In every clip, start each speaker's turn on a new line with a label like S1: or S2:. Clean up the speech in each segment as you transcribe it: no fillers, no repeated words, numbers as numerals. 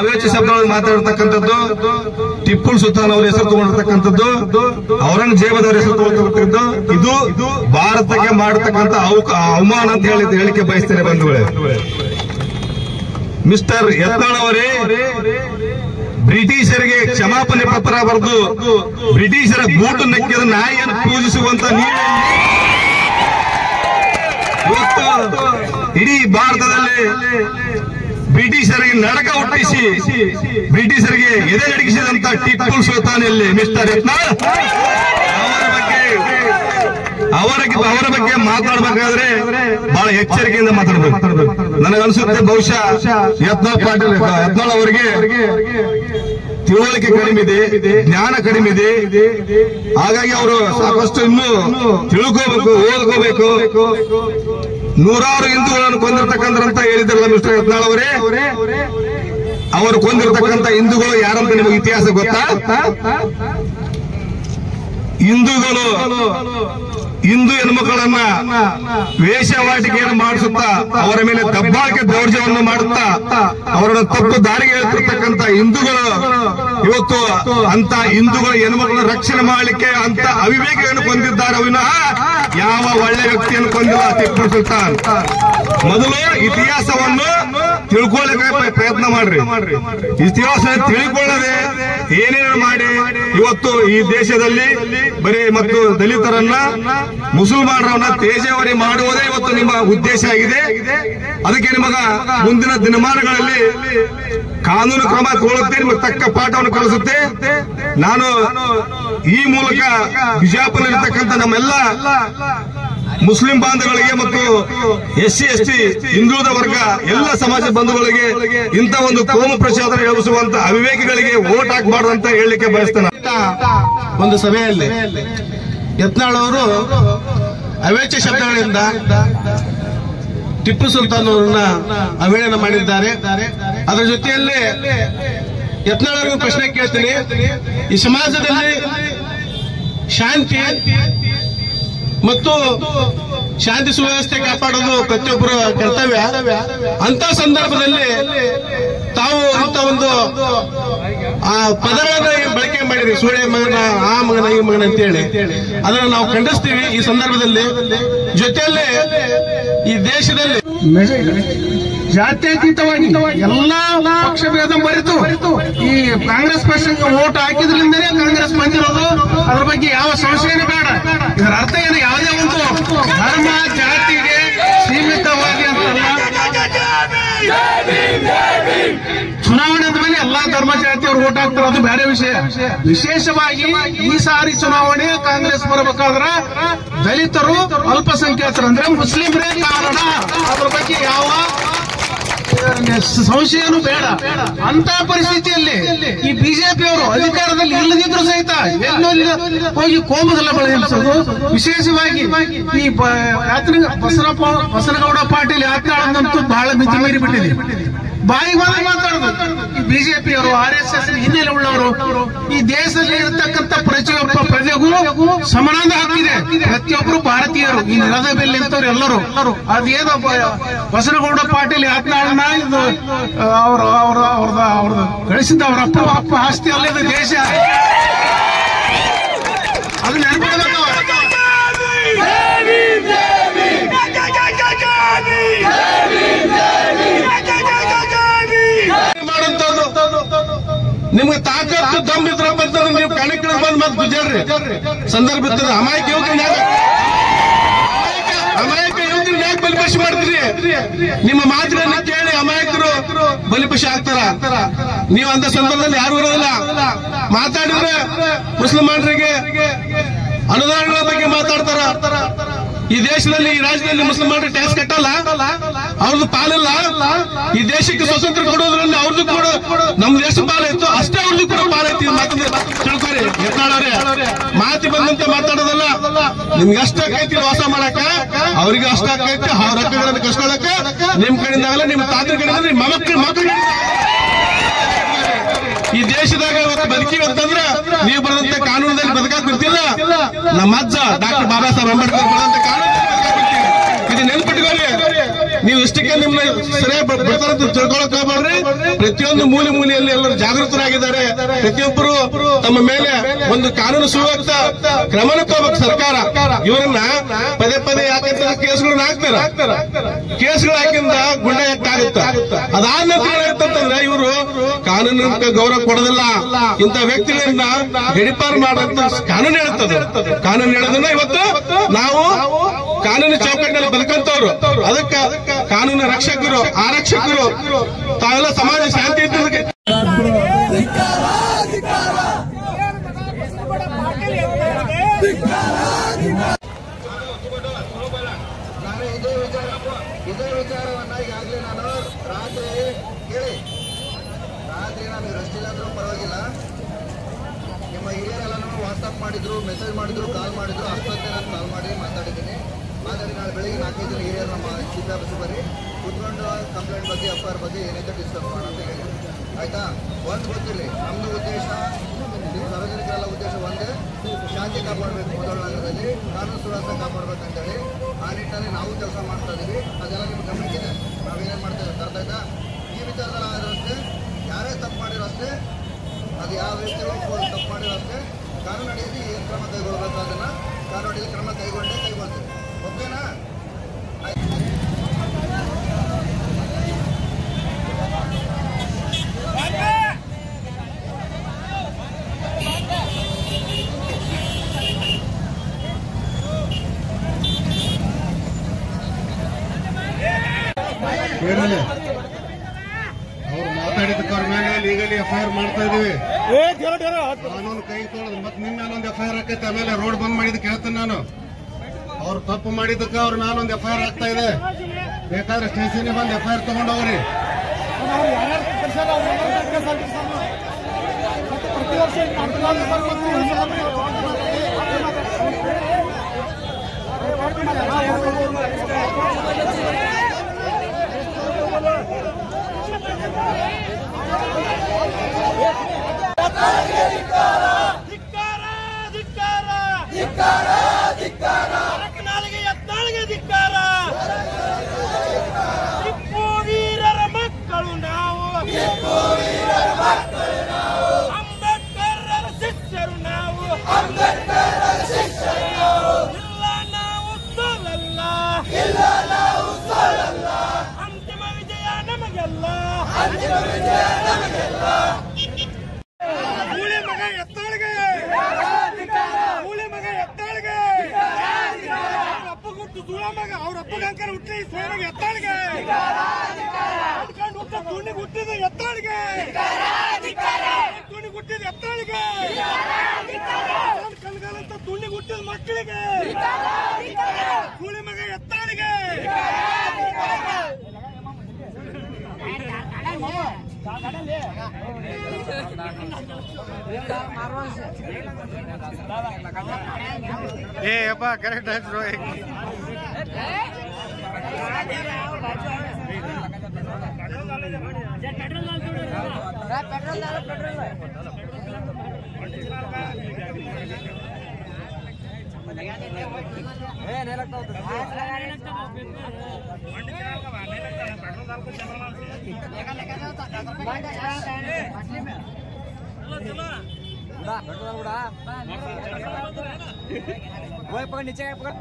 S1: ಅವೇಚ ಶಬ್ದಗಳನ್ನು ಮಾತಾಡಿರ್ತಕ್ಕಂಥದ್ದು, ಟಿಪ್ಪು ಸುಲ್ತಾನ್ ಅವರ ಹೆಸರು ತಗೊಂಡಿರ್ತಕ್ಕಂಥದ್ದು, ಔರಂಗಜೇಬದವರ ಹೆಸರು ತಗೊಂಡಿರ್ತಕ್ಕಂಥದ್ದು, ಇದು ಭಾರತಕ್ಕೆ ಮಾಡತಕ್ಕಂಥ ಅವಮಾನ ಅಂತ ಹೇಳಿಕೆ ಬಯಸ್ತೇನೆ ಬಂಧುಗಳೇ. ಮಿಸ್ಟರ್ ಯತ್ನಾಳ್ ಅವರೇ, ಬ್ರಿಟಿಷರಿಗೆ ಕ್ಷಮಾಪಣೆ ಪತ್ರ ಬರೆದು ಬ್ರಿಟಿಷರ ಬೂಟು ನಕ್ಕಿದ ನಾಯಿಯನ್ನು ಪೂಜಿಸುವಂತ ನೀವು ಇವತ್ತು ಇಡೀ ಭಾರತದಲ್ಲಿ ಬ್ರಿಟಿಷರಿಗೆ ನಡಕ ಹುಟ್ಟಿಸಿ ಬ್ರಿಟಿಷರಿಗೆ ಎದೆ ನಡಗಿಸಿದಂತ ಟಿಪ್ಪು ಸುಲ್ತಾನ್ ಎಲ್ಲಿ? ಮಿಸ್ಟರ್ ಯತ್ನಾಳ್ ಅವರ ಬಗ್ಗೆ ಮಾತಾಡಬೇಕಾದ್ರೆ ಬಹಳ ಎಚ್ಚರಿಕೆಯಿಂದ ಮಾತಾಡಬೇಕು. ನನಗನ್ಸುತ್ತೆ ಬಹುಶಃ ಯತ್ನಾಳ್ ಅವರಿಗೆ ತಿಳುವಳಿಕೆ ಕಡಿಮೆ ಇದೆ, ಜ್ಞಾನ ಕಡಿಮೆ ಇದೆ. ಹಾಗಾಗಿ ಅವರು ಸಾಕಷ್ಟು ಇನ್ನೂ ತಿಳ್ಕೋಬೇಕು, ಓದ್ಕೋಬೇಕು. ನೂರಾರು ಹಿಂದೂಗಳನ್ನು ಕೊಂದಿರ್ತಕ್ಕಂಥ ಹೇಳಿದ್ರಲ್ಲ ಮಿಸ್ಟರ್ ಯತ್ನಾಳ್ ಅವರೇ, ಅವರು ಕೊಂದಿರ್ತಕ್ಕಂಥ ಹಿಂದೂಗಳು ಯಾರಂತ ನಿಮಗೆ ಇತಿಹಾಸ ಗೊತ್ತಾ? ಹಿಂದೂಗಳು ಹಿಂದೂ ಹೆಣ್ಮಕ್ಕಳನ್ನ ವೇಷವಾಟಿಕೆಯನ್ನು ಮಾಡಿಸುತ್ತಾ ಅವರ ಮೇಲೆ ದಬ್ಬಾಳಿಕೆ ದೌರ್ಜನ್ಯವನ್ನು ಮಾಡುತ್ತಾ ಅವರನ್ನು ತಪ್ಪು ದಾರಿಗೆ ಹೇಳ್ತಿರ್ತಕ್ಕಂಥ ಹಿಂದೂಗಳು ಇವತ್ತು ಅಂತ ಹಿಂದೂಗಳ ಹೆಣ್ಮಕ್ಕಳನ್ನ ರಕ್ಷಣೆ ಮಾಡಲಿಕ್ಕೆ ಅಂತ ಅವಿವೇಕಿಯನ್ನು ಕೊಂದಿದ್ದಾರೆ ವಿನಃ ಯಾವ ಒಳ್ಳೆ ವ್ಯಕ್ತಿಯನ್ನು ಕೊಂದಿಲ್ಲ ಟಿಪ್ಪು ಸುಲ್ತಾನ್. ಮೊದಲು ಇತಿಹಾಸವನ್ನು ತಿಳ್ಕೊಳ್ಳಕ್ಕೆ ಪ್ರಯತ್ನ ಮಾಡ್ರಿ. ಇತಿಹಾಸ ತಿಳ್ಕೊಳ್ಳದೆ ಏನೇನು ಮಾಡಿ ಇವತ್ತು ಈ ದೇಶದಲ್ಲಿ ಬರೀ ಮತ್ತು ದಲಿತರನ್ನ ಮುಸಲ್ಮಾನರನ್ನ ತೇಜಾವರಿ ಮಾಡುವುದೇ ಇವತ್ತು ನಿಮ್ಮ ಉದ್ದೇಶ ಆಗಿದೆ. ಅದಕ್ಕೆ ನಿಮಗ ಮುಂದಿನ ದಿನಮಾನಗಳಲ್ಲಿ ಕಾನೂನು ಕ್ರಮ ತಗೊಳ್ಳುತ್ತೆ, ನಿಮಗೆ ತಕ್ಕ ಪಾಠವನ್ನು ಕಲಿಸುತ್ತೆ. ನಾನು ಈ ಮೂಲಕ ಬಿಜಾಪುರದಲ್ಲಿರ್ತಕ್ಕಂಥ ನಮ್ಮೆಲ್ಲ ಮುಸ್ಲಿಂ ಬಾಂಧವಗಳಿಗೆ ಮತ್ತು SC ST ಹಿಂದುಳಿದ ವರ್ಗ ಎಲ್ಲ ಸಮಾಜ ಬಂಧುಗಳಿಗೆ ಇಂಥ ಒಂದು ಕೋಮು ಪ್ರಚೋದನೆ ಎಬ್ಬಿಸುವಂತ ಅವಿವೇಕಿಗಳಿಗೆ ವೋಟ್ ಹಾಕಬಾರ್ದು ಅಂತ ಹೇಳಲಿಕ್ಕೆ ಬಯಸ್ತೇನೆ.
S2: ಒಂದು ಸಭೆಯಲ್ಲಿ ಯತ್ನಾಳ್ ಅವರು ಅವೇಚ ಶಬ್ದಗಳಿಂದ ಟಿಪ್ಪು ಸುಲ್ತಾನ್ ಅವರನ್ನ ಅವಹೇಳನ ಮಾಡಿದ್ದಾರೆ. ಅದರ ಜೊತೆಯಲ್ಲಿ ಯತ್ನಾಳ್ ಅವರಿಗೂ ಪ್ರಶ್ನೆ ಕೇಳ್ತೀನಿ, ಈ ಸಮಾಜದಲ್ಲಿ ಶಾಂತಿ ಮತ್ತು ಶಾಂತಿ ಸುವ್ಯವಸ್ಥೆ ಕಾಪಾಡೋದು ಪ್ರತಿಯೊಬ್ಬರ ಕರ್ತವ್ಯ. ಅಂತ ಸಂದರ್ಭದಲ್ಲಿ ತಾವು ಇಂಥ ಒಂದು ಪದಗಳನ್ನ ಬಳಕೆ ಮಾಡಿದ್ರಿ, ಸೂಳೆ ಮಗನ, ಆ ಮಗನ, ಈ ಮಗನ ಅಂತೇಳಿ ಅದನ್ನು ನಾವು ಖಂಡಿಸ್ತೀವಿ. ಈ ಸಂದರ್ಭದಲ್ಲಿ ಜೊತೆಯಲ್ಲೇ ಈ ದೇಶದಲ್ಲಿ
S3: ಜಾತ್ಯತೀತವಾಗಿ ಎಲ್ಲಾ ಪಕ್ಷ ಭೇದ ಮರೆತು ಈ ಕಾಂಗ್ರೆಸ್ ಪಕ್ಷಕ್ಕೆ ವೋಟ್ ಹಾಕಿದ್ರಿಂದಲೇ ಕಾಂಗ್ರೆಸ್ ಬಂದಿರೋದು. ಅದ್ರ ಬಗ್ಗೆ ಯಾವ ಸಂಶಯನೂ ಬೇಡ. ಇದರ ಅರ್ಥ ಏನು? ಯಾವುದೇ ಒಂದು ಧರ್ಮ ಜಾತಿಗೆ ಸೀಮಿತವಾಗಿ ಅಂತಲ್ಲ. ಚುನಾವಣೆ ಮೇಲೆ ಎಲ್ಲಾ ಧರ್ಮ ಜಾತಿಯವರು ವೋಟ್ ಹಾಕ್ತಾರೆ, ಅದು ಬೇರೆ ವಿಷಯ. ವಿಶೇಷವಾಗಿ ಈ ಸಾರಿ ಚುನಾವಣೆ ಕಾಂಗ್ರೆಸ್ ಬರಬೇಕಾದ್ರೆ ದಲಿತರು, ಅಲ್ಪಸಂಖ್ಯಾತರು ಅಂದ್ರೆ ಮುಸ್ಲಿಮರೇ ಕಾರಣ. ಅದ್ರ ಬಗ್ಗೆ ಯಾವ ಸಂಶಯನೂ ಬೇಡ. ಅಂತ ಪರಿಸ್ಥಿತಿಯಲ್ಲಿ ಈ ಬಿಜೆಪಿಯವರು ಅಧಿಕಾರದಲ್ಲಿ ಇಲ್ಲದಿದ್ರು ಸಹಿತ ಎಲ್ಲೆಲ್ಲಿ ಹೋಗಿ ಕೋಮುಗಲ್ಲ ಬೆಳೆಸೋದು. ವಿಶೇಷವಾಗಿ ಈ ಬಸನಗೌಡ ಪಾಟೀಲ್ ಯಾತ್ರಾಳಂತೂ ಬಹಳ ಮಿತಿ ಮೀರಿ ಬಿಟ್ಟಿದೆ. ಬಾಯಿ ಮಾತಾಡೋದು. ಈ ಬಿಜೆಪಿಯವರು RSS ಹಿನ್ನೆಲೆ ಉಳ್ಳವರು ಈ ದೇಶದಲ್ಲಿ ಇರತಕ್ಕಂಥ ಪ್ರತಿಯೊಬ್ಬ ಪ್ರಜೆಗೂ ಸಮಾನ ಹಕ್ಕಿದೆ. ಪ್ರತಿಯೊಬ್ಬರು ಭಾರತೀಯರು, ಈ ನೆಲದ ಬೆಲೆ ಅಂತವ್ರು ಎಲ್ಲರೂ. ಅದೇನೋ ಬಸನಗೌಡ ಪಾಟೀಲ್ ಯಾತ್ನಾಳನ್ನ ಇದು ಅವ್ರದ್ದು ಗಳಿಸಿದ್ದ ಅವರ ಅಪ್ಪ ಆಸ್ತಿ ಅಲ್ಲದ ದೇಶ. ಅದು ನೆನಪಿಡಬೇಕು.
S2: ನಿಮ್ಗೆ ತಾಕತ್ತು ದಮ್ ಇದ್ರಪ್ಪ ಅಂತಂದ್ರೆ ನೀವು ಕಣಕ್ಕೆ ಬಂದು ಮತ್ತೆ ಗುಜಾಡ್ರಿ. ಸಂದರ್ಭ ಇರ್ತದೆ. ಅಮಾಯಕ ಯುವಕರನ್ನ ಯಾಕೆ ಬಲಿಪಶು ಮಾಡ್ತೀರಿ? ನಿಮ್ಮ ಮಾತುಗಳನ್ನ ಕೇಳಿ ಅಮಾಯಕರು ಬಲಿಪಶು ಆಗ್ತಾರ. ನೀವು ಅಂತ ಸಂದರ್ಭದಲ್ಲಿ ಯಾರು ಇರೋದಿಲ್ಲ. ಮಾತಾಡಿದ್ರೆ ಮುಸಲ್ಮಾನರಿಗೆ ಅನುದಾನಗಳ ಬಗ್ಗೆ ಮಾತಾಡ್ತಾರ. ಈ ದೇಶದಲ್ಲಿ, ಈ ರಾಜ್ಯದಲ್ಲಿ ಮುಸಲ್ಮಾನರು ಟ್ಯಾಕ್ಸ್ ಕಟ್ಟಲ್ಲ, ಅವ್ರದ್ದು ಪಾಲಿಲ್ಲ. ಈ ದೇಶಕ್ಕೆ ಸ್ವಾತಂತ್ರ್ಯ ಕೊಡೋದ್ರಲ್ಲಿ ಅವ್ರದ್ದು ಕೂಡ ನಮ್ಮ ದೇಶ ಪಾಲಿತ್ತು, ಅಷ್ಟೇ ಅವ್ರದ್ದು ಕೂಡ ಪಾಲೈತಿ. ತಿಳ್ಕೊರಿ ಯತ್ನಾಳವ್ರೆ, ಮಾತಿ ಬಂದಂತೆ ಮಾತಾಡೋದಲ್ಲ. ನಿಮ್ಗೆ ಅಷ್ಟಾಕೈತಿ ವಾಸ ಮಾಡಕ, ಅವ್ರಿಗೆ ಅಷ್ಟಾಕೈತಿ ಅವ್ರ ಹಕ್ಕುಗಳನ್ನು ಕಸ್ಕೊಳಕ. ನಿಮ್ ಕಡೆಯಿಂದ ಆಗಲ್ಲ, ನಿಮ್ ತಾತ್ರ ಕಡೆಯಿಂದ ನಿಮ್ಮ ಮಕ್ಕಳು ಈ ದೇಶದಾಗ ಇವತ್ತು ಬದುಕಿವಿ ಅಂತಂದ್ರೆ ನೀವು ಬರೆದಂತೆ ಕಾನೂನದಲ್ಲಿ ಬದುಕಾಕ್ ಬಿಡ್ತಿಲ್ಲ. ನಮ್ಮ ಅಜ್ಜ ಡಾಕ್ಟರ್ ಬಾಬಾ ಸಾಹೇಬ್ ಅಂಬೇಡ್ಕರ್ ಬರೆದಂತೆ ಕಾನೂನು ಇದು ನೆನ್ಪಿಟ್ಕೊಳ್ಳಿ. ನೀವು ಇಷ್ಟಕ್ಕೆ ಇಷ್ಟಕ್ಕೆ ನಿಮ್ಮನ್ನ ಸರಿಯಾಗಿ ಬರ್ತಾರೆ ಅಂತ ತಿಳ್ಕೊಳಕ್ ಹೋಗ್ಬೇಡ್ರಿ. ಪ್ರತಿಯೊಂದು ಮೂಲೆಯಲ್ಲಿ ಎಲ್ಲರೂ ಜಾಗೃತರಾಗಿದ್ದಾರೆ. ಪ್ರತಿಯೊಬ್ಬರು ತಮ್ಮ ಮೇಲೆ ಒಂದು ಕಾನೂನು ಸುವ್ಯವಸ್ಥೆ ಕ್ರಮಕ್ಕೆ ಹೋಗ್ಬೇಕು ಸರ್ಕಾರ. ಇವರನ್ನ ಪದೇ ಪದೇ ಯಾಕಂತ ಕೇಸ್ಗಳನ್ನ ಹಾಕ್ತಾರ. ಕೇಸ್ಗಳು ಹಾಕಿಂದ ಗುಂಡ ಎಟ್ಟಾಗುತ್ತೆ. ಅದಾದ ನಂತರ ಏನಾಗ್ತಂದ್ರೆ ಇವರು ಕಾನೂನಿನ ಗೌರವ ಕೊಡೋದಿಲ್ಲ. ಇಂಥ ವ್ಯಕ್ತಿಗಳನ್ನ ಗಡಿಪಾರು ಮಾಡುವಂತ ಕಾನೂನು ಹೇಳುತ್ತದೆ. ಕಾನೂನು ಹೇಳೋದನ್ನ ಇವತ್ತು ನಾವು ಕಾನೂನು ಚೌಕಟ್ಟಿನಲ್ಲಿ ಬದುಕಂತವ್ರು. ಅದಕ್ಕೆ ಕಾನೂನು ರಕ್ಷಕರು ಆರಕ್ಷಕರು ತಾವೆಲ್ಲ ಸಮಾಜ ಶಾಂತಿ ಇದ್ದದಕ್ಕೆ
S4: ಇದೇ ವಿಚಾರವನ್ನ ಈಗಾಗಲೇ ನಾನು ರಾತ್ರಿ ನಾನು ರಸ್ತೆಲಾದ್ರೂ ಪರವಾಗಿಲ್ಲ, ನಿಮ್ಮ ಹಿರಿಯರೆಲ್ಲ ವಾಟ್ಸಪ್ ಮಾಡಿದ್ರು, ಮೆಸೇಜ್ ಮಾಡಿದ್ರು, ಕಾಲ್ ಮಾಡಿದ್ರು. ಅಷ್ಟೊತ್ತೆ ನಾನು ಕಾಲ್ ಮಾಡಿ ಮಾತಾಡಿ ನಾಳೆ ಬೆಳಿಗ್ಗೆ 4-5 ಜನ ಹಿರಿಯರು ನಮ್ಮ CP ಆಫೀಸ್ ಬರ್ರಿ, ಕೂತ್ಕೊಂಡು ಕಂಪ್ಲೇಂಟ್ ಬಗ್ಗೆ FIR ಬಗ್ಗೆ ಏನೈತೆ ಡಿಸ್ಕಸ್ ಮಾಡೋಣ ಅಂತ ಹೇಳಿ. ಆಯ್ತಾ? ಒಂದು ಗೊತ್ತಿರಲಿ, ನಮ್ದು ಉದ್ದೇಶ, ನಿಮ್ಮ ಸಾರ್ವಜನಿಕರೆಲ್ಲ ಉದ್ದೇಶ ಒಂದೇ, ಶಾಂತಿ ಕಾಪಾಡಬೇಕು. ಮೊದಲನೇದಲ್ಲಿ ಕಾನೂನು ಸುವ್ಯವಸ್ಥೆ ಕಾಪಾಡಬೇಕಂತೇಳಿ ಆ ನಿಟ್ಟಿನಲ್ಲಿ ನಾವು ಕೆಲಸ ಮಾಡ್ತಾ ಇದೀವಿ. ಅದೆಲ್ಲ ನಿಮ್ಗೆ ಗಮನಿಸಿದೆ. ನಾವೇನೇನು ಮಾಡ್ತಾ ಇದ್ದೀವಿ ಅರ್ಥ ಆಯ್ತಾ? ಈ ವಿಚಾರದಲ್ಲಿ ಆದರೂ ಅಷ್ಟೇ, ಯಾರೇ ತಪ್ಪು ಮಾಡಿರೋ ಅಷ್ಟೇ, ಅದು ಯಾವ ವ್ಯಕ್ತಿಗಳು ತಪ್ಪು ಮಾಡಿರೋ ಅಷ್ಟೇ, ಕಾನೂನು ಅಡಿಯಲ್ಲಿ ಏನು ಕ್ರಮ ಕೈಗೊಳ್ಳಬೇಕು ಅದನ್ನು ಕಾನೂನು ಅಡಿಯಲ್ಲಿ ಕ್ರಮ ಕೈಗೊಳ್ತೀವಿ. ಓಕೆನಾ?
S5: ಅವ್ರು ಮಾತಾಡಿದಕ್ಕೆ ಅವ್ರ ಮೇಲೆ ಲೀಗಲಿ FIR ಮಾಡ್ತಾ ಇದೀವಿ. ಕಾನೂನು ಕೈ ತೊಳೆದು ಮತ್ತೆ ನಿಮ್ಮ ಮೇಲೆ ಒಂದು FIR ಹಾಕೈತೆ. ಆಮೇಲೆ ರೋಡ್ ಬಂದ್ ಮಾಡಿದಕ್ಕೆ ಹೇಳ್ತೇನೆ ನಾನು. ಅವ್ರು ತಪ್ಪು ಮಾಡಿದಕ್ಕೆ ಅವ್ರ ಮೇಲೆ ಒಂದು FIR ಆಗ್ತಾ ಇದೆ. ಬೇಕಾದ್ರೆ ಸ್ಟೇಷನ್ಗೆ ಬಂದು FIR ತಗೊಂಡೋಗ್ರಿ.
S6: ಟಿಪ್ಪು ವೀರರ ಮಕ್ಕಳು ನಾವು, ಅಂಬೇಡ್ಕರ್ ಶಿಷ್ಯರು ನಾವು, ಇಲ್ಲ ನಾವು ಸೋಲಲ್ಲ, ಅಂತಿಮ ವಿಜಯ ನಮಗೆಲ್ಲ. ಮೂಲೆ ಮಗ ಎತ್ತಾಳಿಗೆ, ಮೂಲೆ ಮಗ ಎತ್ತಾಳಿಗೆ, ಅಪ್ಪ ಹುಟ್ಟು ಸುಳ ಮಗ, ಅವ್ರ ಅಪ್ಪಗಂಕರ ಹುಟ್ಟಿ ಸೋನಾಗ ಎತ್ತಾಳಿಗೆ, ಹುಟ್ಟ ತುಣಿಗೆ ಹುಟ್ಟಿದ ಎತ್ತಾಳಿಗೆ, ತುಣಿಗೆ ಹುಟ್ಟಿದ ಎತ್ತಾಳಿಗೆ, ಕಲ್ಗಾಲಂತ ತುಣಿಗೆ ಹುಟ್ಟಿದ ಮಕ್ಕಳಿಗೆ, ಮೂಲೆ ಮಗ ಎತ್ತಾಳಿಗೆ.
S5: ಏ ಅಪ್ಪ ಕರೆಕ್ಟ್ ಆಯ್ತು.
S6: पकड़ नीचे पकड़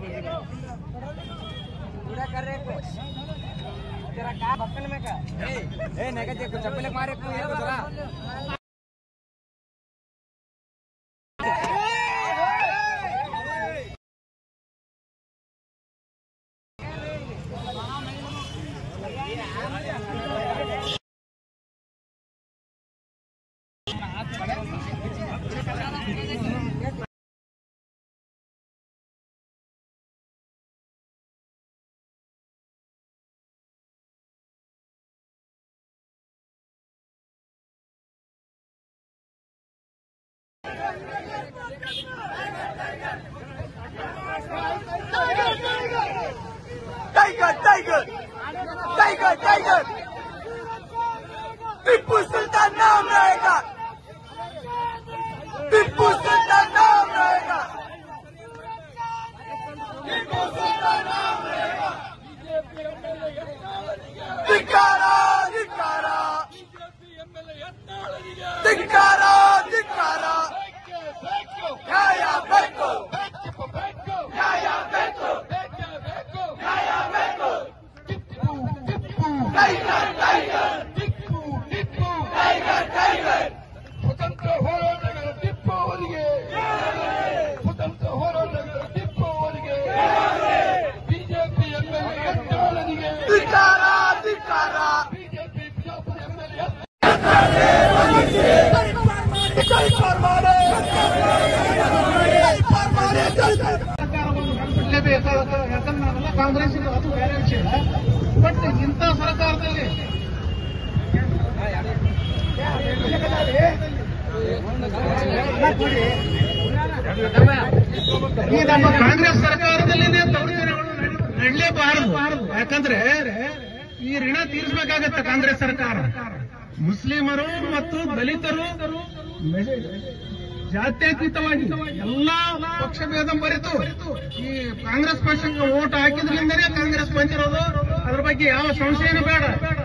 S6: पूरा कर रहे को तेरा का बक्कन में का ए नेका जे चप्पल मारे को ये जरा Tiger, tiger, tiger, tiger. Tipu सुल्तान नाम रहेगा, टिप्पू सुल्तान नाम रहेगा, टिप्पू सुल्तान नाम रहेगा. ಧಿಕ್ಕಾರ ಧಿಕ್ಕಾರ ನ್ಯಾಯ ಬೇಕು ನ್ಯಾಯ ಬೇಕು ನ್ಯಾಯ ಬೇಕು tiger tiger Tipu Tipu tiger tiger ಸ್ವತಂತ್ರ ಹೋರಾಟಗಾರ ಟಿಪ್ಪು ಅವರಿಗೆ ಸ್ವತಂತ್ರ ಹೋರಾಟಗಾರ ಟಿಪ್ಪು ಅವರಿಗೆ ಬಿಜೆಪಿ ಎಂಎಲ್ಎ ಯತ್ನಾಳನಿಗೆ ಧಿಕ್ಕಾರ ಧಿಕ್ಕಾರ ಬಿಜೆಪಿ ಬಿಜಾಪುರ ಎಂಎಲ್ಎ
S3: ಯಾಕಂದ್ರೆ ಕಾಂಗ್ರೆಸ್ ಅದು ಬೇರೆ ವಿಷಯ. ಬಟ್ ಇಂಥ ಸರ್ಕಾರದಲ್ಲಿ ಈ ನಮ್ಮ ಕಾಂಗ್ರೆಸ್ ಸರ್ಕಾರದಲ್ಲಿನೇ ದೌರ್ಜನ್ಯಗಳು ನಡಲೇಬಾರದು. ಯಾಕಂದ್ರೆ ಈ ಋಣ ತೀರಿಸಬೇಕಾಗತ್ತೆ ಕಾಂಗ್ರೆಸ್ ಸರ್ಕಾರ. ಮುಸ್ಲಿಮರು ಮತ್ತು ದಲಿತರು ಜಾತ್ಯತೀತವಾಗಿ ಎಲ್ಲಾ ಪಕ್ಷ ಭೇದ ಮರೆತು ಈ ಕಾಂಗ್ರೆಸ್ ಪಕ್ಷಕ್ಕೆ ಓಟ್ ಹಾಕಿದ್ರಿಂದಲೇ ಕಾಂಗ್ರೆಸ್ ಬಂದಿರೋದು. ಅದ್ರ ಬಗ್ಗೆ ಯಾವ ಸಂಶಯನೂ ಬೇಡ.